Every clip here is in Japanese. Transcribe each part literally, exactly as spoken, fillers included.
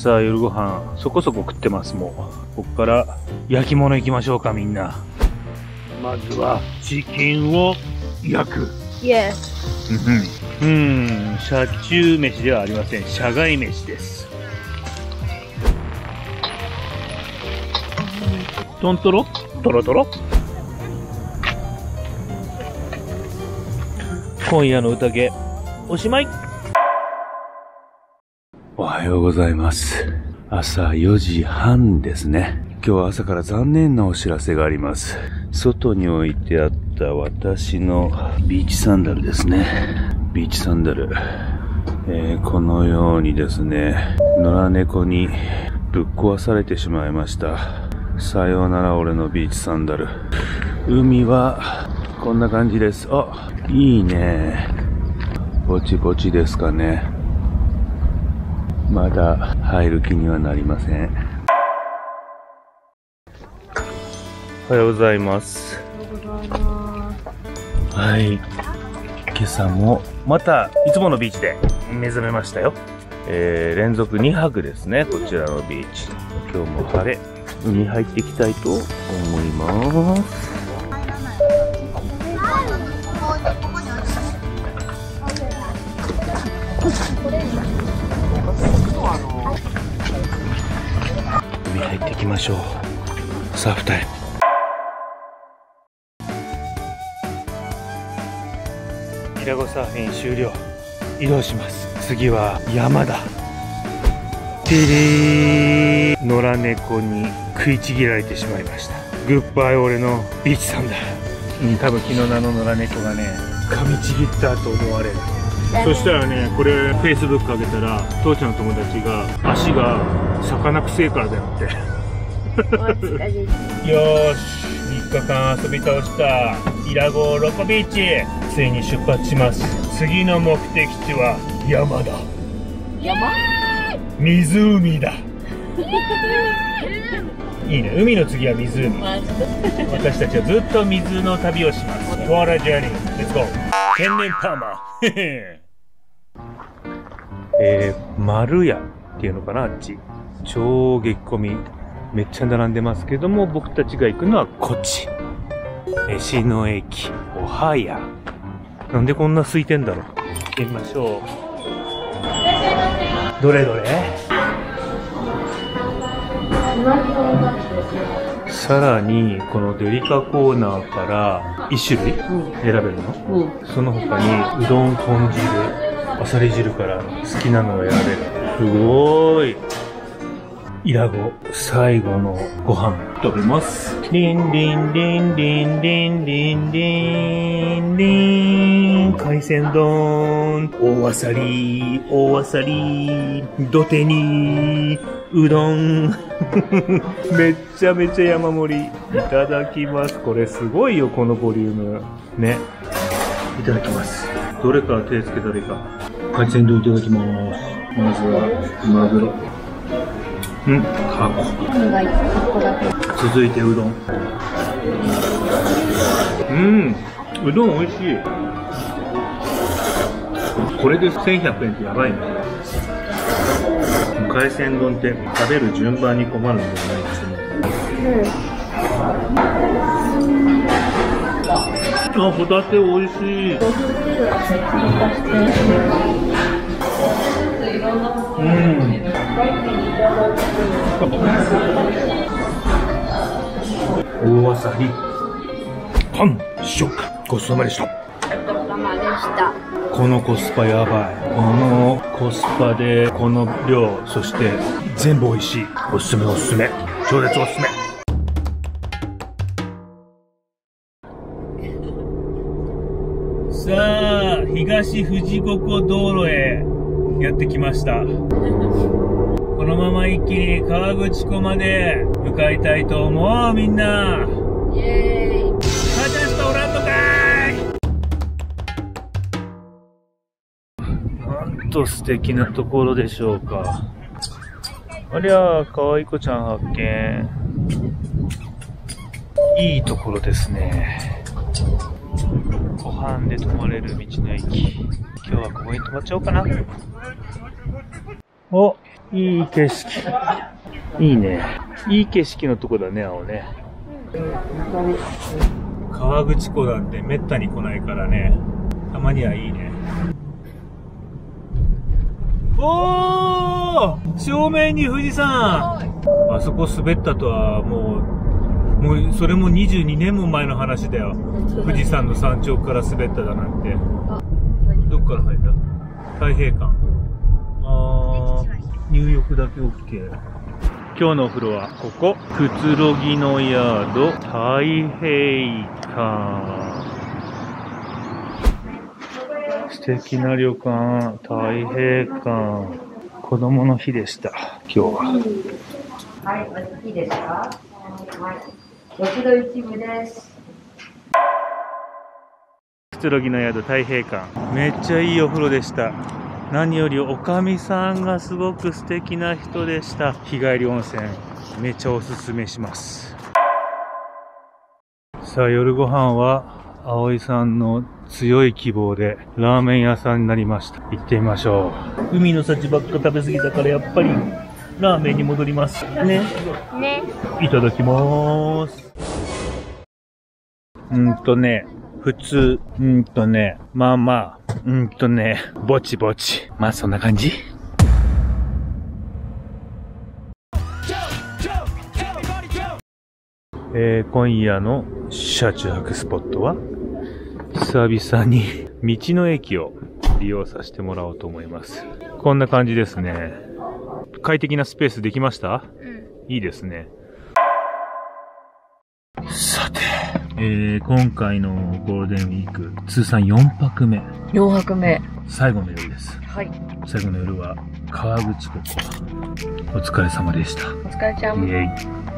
さあ夜ご飯そこそこ食ってます。もうこっから焼き物行きましょうかみんな。まずはチキンを焼く。 Yes。 うん、車中飯ではありません。車外飯です。トントロトロトロ。今夜の宴おしまい。おはようございます。朝よじはんですね。今日は朝から残念なお知らせがあります。外に置いてあった私のビーチサンダルですね。ビーチサンダル、えー、このようにですね、野良猫にぶっ壊されてしまいました。さようなら俺のビーチサンダル。海はこんな感じです。あ、いいね。ぼちぼちですかね。まだ入る気にはなりません。おはようございます。はい。今朝もまたいつものビーチで目覚めましたよ。えー、連続にはくですね、こちらのビーチ。今日も晴れ。海入っていきたいと思います。海入っていきましょう。サーフタイム。イラゴサーフィン終了。移動します。次は山だ。てれー。野良猫に食いちぎられてしまいました。グッバイ俺のビーチサンダル。うん、多分昨日のあの野良猫がね、噛みちぎったと思われる。そしたらね、これフェイスブック上げたら父ちゃんの友達が足が魚臭いからだよってよーし、みっかかん遊び倒したイラゴロコビーチ、ついに出発します。次の目的地は山だ。 山？ 湖だいいね、海の次は湖。私たちはずっと水の旅をします。Water Journey Let's go。 天然パーマえー、丸屋っていうのかな、あっち。超激混み。めっちゃ並んでますけども、僕たちが行くのはこっち。飯野駅、おはや。なんでこんな空いてんだろう。行ってみましょう。どれどれ？さらに、このデリカコーナーからいち種類選べるの？うん、その他に、うどん、豚汁、あさり汁から好きなのを選べる。すごーい。イラゴ、最後のご飯食べます。リンリンリンリンリンリンリンリン、海鮮丼、大あさり、大あさり、土手に、うどん。めっちゃめちゃ山盛り。いただきます。これすごいよ、このボリューム。ね。いただきます。どれから手つけたらいいか。海鮮丼いただきます。まずは、マグロ。うん、タコ。続いてうどん。うん、うどん美味しい。これでせんひゃくえんってやばいね。海鮮丼って食べる順番に困るんじゃないですね。うん、あ、ホタテ美味しい。うん。大あさり。完食。ごちそうさまでした。このコスパやばい。このコスパでこの量、そして全部美味しい。おすすめおすすめ。超絶おすすめ。さあ、東富士五湖道路へやってきました。このまま一気に河口湖まで向かいたいと思う。みんなイエーイ。母ちゃんしかおらんのかーい。なんと素敵なところでしょうか。ありゃあ、かわいい子ちゃん発見。いいところですね。湖畔で泊まれる道の駅。今日はここに泊まっちゃおうかな。お、 いい景色。いいね。いい景色のとこだね、青ね。河口湖なんてめったに来ないからね。たまにはいいね。おー！正面に富士山！あそこ滑ったとはもう、もうそれもにじゅうにねんも前の話だよ。富士山の山頂から滑っただなんて。どっから入った？太平館。あー、入浴だけ OK。今日のお風呂はここ、くつろぎの宿太平館。素敵な旅館太平館。子供の日でした今日は。 はい、いいですか？はい、ご指導一部です。 くつろぎの宿太平館、めっちゃいいお風呂でした。何よりおかみさんがすごく素敵な人でした。日帰り温泉めっちゃおすすめします。さあ夜ご飯は葵さんの強い希望でラーメン屋さんになりました。行ってみましょう。海の幸ばっか食べ過ぎたからやっぱりラーメンに戻りますね。 ね。 いただきまーす。うんとね普通、うんとね、まあまあ、うんとね、ぼちぼち。まあそんな感じ。えー、今夜の車中泊スポットは、久々に道の駅を利用させてもらおうと思います。こんな感じですね。快適なスペースできました？うん。いいですね。さて。えー、今回のゴールデンウィーク通算よんぱくめよんはくめ最後の夜です。はい。最後の夜は河口湖。お疲れ様でした。 お疲れちゃん。 イエイ、うん、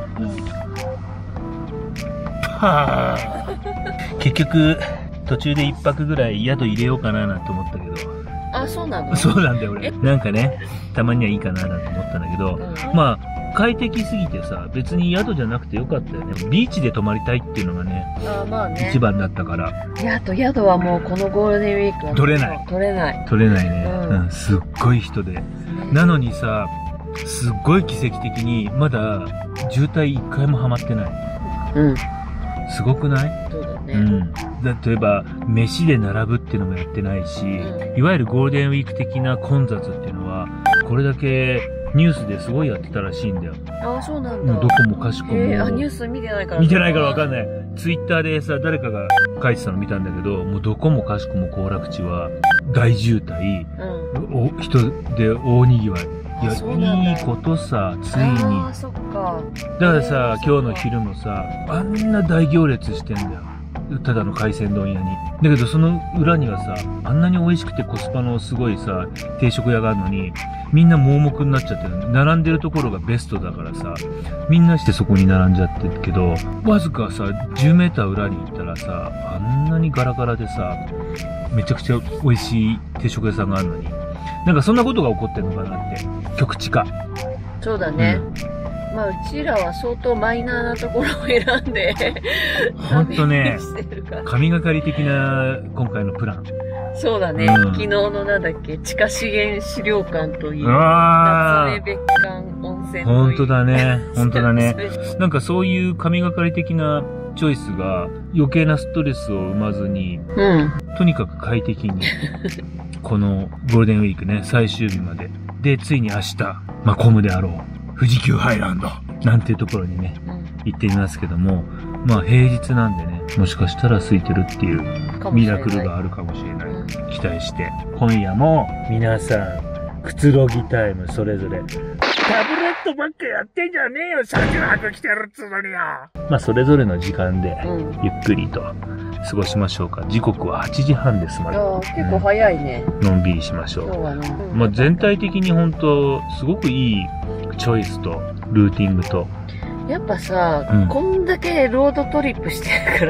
はぁ結局途中でいっぱくぐらい宿入れようかななんて思ったけど。 あ、そうなの？ そうなんだよ俺。なんかねたまにはいいかななんて思ったんだけど、うん、まあ快適すぎてさ、別に宿じゃなくてよかったよね。ビーチで泊まりたいっていうのがね、あまあね一番だったから。 いや、と宿はもうこのゴールデンウィークは取れない。 取れない。 取れないね。うん、うん、すっごい人で。ね、なのにさ、すっごい奇跡的にまだ渋滞一回もハマってない。うん。すごくない？そうだね。うん。例えば、飯で並ぶっていうのもやってないし、うん、いわゆるゴールデンウィーク的な混雑っていうのは、これだけニュースですごいやってたらしいんだよ。ああ、そうなんだ。どこもかしこも。えー、あ、ニュース見てないから。見てないからわかんない。ツイッターでさ、誰かが書いてたの見たんだけど、もうどこもかしこも行楽地は大渋滞、うん、お人で大賑わい。いや、いいことさ、ついに。ああ、そっか。だからさ、今日の昼もさ、あんな大行列してんだよ。ただの海鮮丼屋に。だけどその裏にはさ、あんなに美味しくてコスパのすごいさ、定食屋があるのに、みんな盲目になっちゃってる。並んでるところがベストだからさ、みんなしてそこに並んじゃってるけど、わずかさ、じゅうメーター裏に行ったらさ、あんなにガラガラでさ、めちゃくちゃ美味しい定食屋さんがあるのに、なんかそんなことが起こってんのかなって。極地化。そうだね。うんまあ、うちらは相当マイナーなところを選んでほんとね、神がかり的な今回のプラン。そうだね、うん、昨日のなんだっけ、地下資源資料館といい、夏目別館温泉といい。ほんとだね、ほんとだね。なんかそういう神がかり的なチョイスが余計なストレスを生まずに、うん、とにかく快適に、このゴールデンウィークね、最終日まで。で、ついに明日、まあ、混むであろう。富士急ハイランドなんていうところにね、うん、行ってみますけども、まあ平日なんでね、もしかしたら空いてるっていうミラクルがあるかもしれない。うん、期待して、今夜も皆さん、くつろぎタイムそれぞれ。タブレットばっかやってんじゃねえよ、車中泊来てるっつうのによ。まあそれぞれの時間で、ゆっくりと過ごしましょうか。時刻ははちじはんですまで。ああ、結構早いね。のんびりしましょう。今日はね。まあ全体的に本当すごくいいチョイスとルーティングと。やっぱさ、うん、こんだけロードトリップしてるから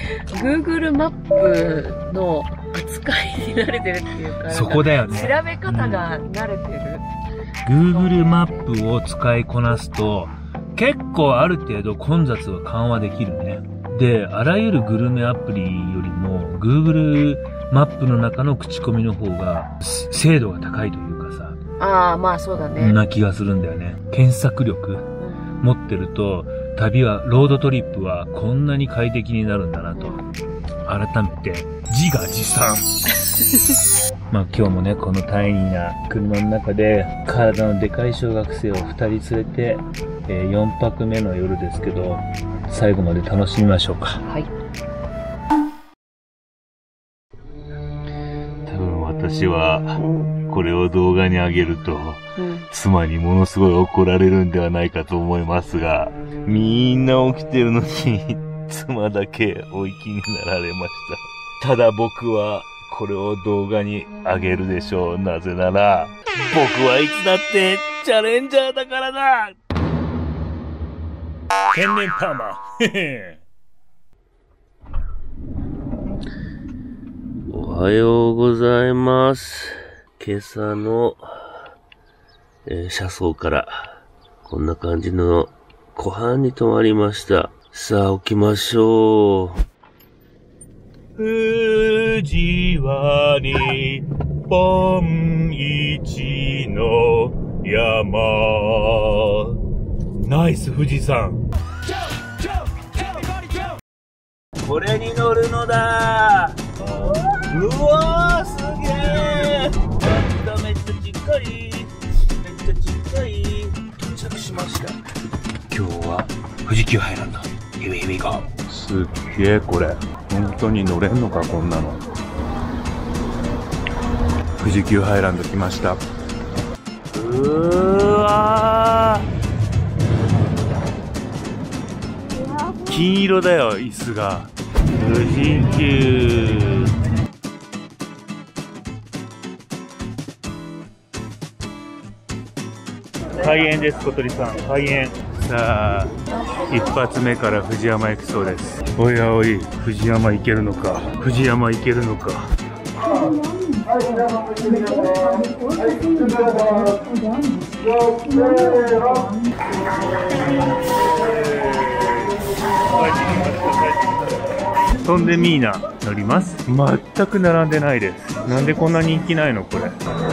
、Google マップの扱いに慣れてるっていうか、そこだよね。調べ方が慣れてる。うん、Google マップを使いこなすと、結構ある程度混雑は緩和できるね。で、あらゆるグルメアプリよりも Google マップの中の口コミの方が精度が高いというかさ。 ああ、まあそうだね。 な気がするんだよね。検索力持ってると、旅は、ロードトリップはこんなに快適になるんだなと。改めて、自画自賛。まあ今日もね、このタイニーな車の中で、体のでかい小学生をふたり連れて、えー、よんぱくめの夜ですけど、最後まで楽しみましょうか。 はい。 多分私は、これを動画に上げると、うん、妻にものすごい怒られるんではないかと思いますが、みんな起きてるのに、妻だけお生きになられました。ただ僕は、これを動画に上げるでしょう。なぜなら、僕はいつだってチャレンジャーだからだ。天然パーマ。 おはようございます。今朝の、えー、車窓からこんな感じの湖畔に泊まりました。さあ起きましょう。 富士は日本一の山。ナイス富士山。これに乗るのだ。うわーすげえ。めっちゃ近い。めっちゃ近い。到着しました。今日は富士急ハイランド。Here we go。すっげえこれ。本当に乗れんのかこんなの。富士急ハイランド来ました。うーわー金色だよ椅子が。富士急開園です。小鳥さん開園。さあ一発目から藤山行くそうです。おやおい藤山行けるのか。藤山行けるのか。そんでミーナ乗ります。全く並んでないです。なんでこんな人気ないのこれ。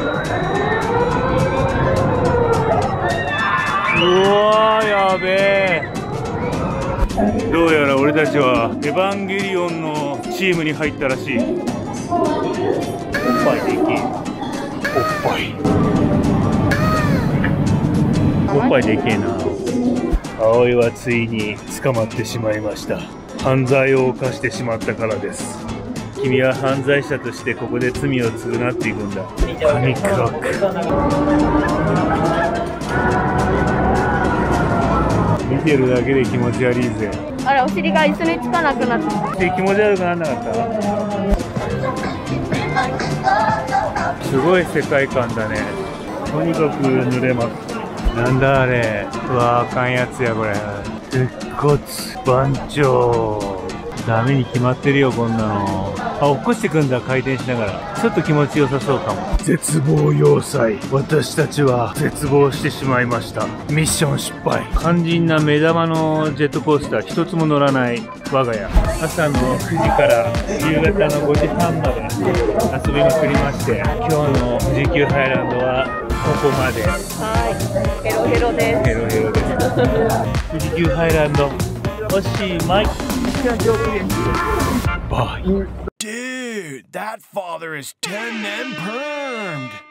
うわーやべえ。どうやら俺たちはエヴァンゲリオンのチームに入ったらしい。おっぱいでけえ。おっぱいおっぱいでけえな。葵はついに捕まってしまいました。犯罪を犯してしまったからです。君は犯罪者としてここで罪を償っていくんだ。パニックロック。見てるだけで気持ち悪いぜ。 あれお尻が一緒につかなくなって。 気持ち悪くならなかった？すごい世界観だね。とにかく濡れます。なんだあれ。うわあかんやつやこれ。鉄骨番長。ダメに決まってるよこんなの。あ、起こしてくんだ。回転しながらちょっと気持ちよさそうかも。絶望要塞。私たちは絶望してしまいました。ミッション失敗。肝心な目玉のジェットコースター一つも乗らない我が家。朝のくじから夕方のごじはんまで遊びまくりまして、今日の富士急ハイランドはここまで。 はいヘロヘロです。 ヘロヘロです富士急ハイランドおしまい。Bye. Dude, that father is ten and permed.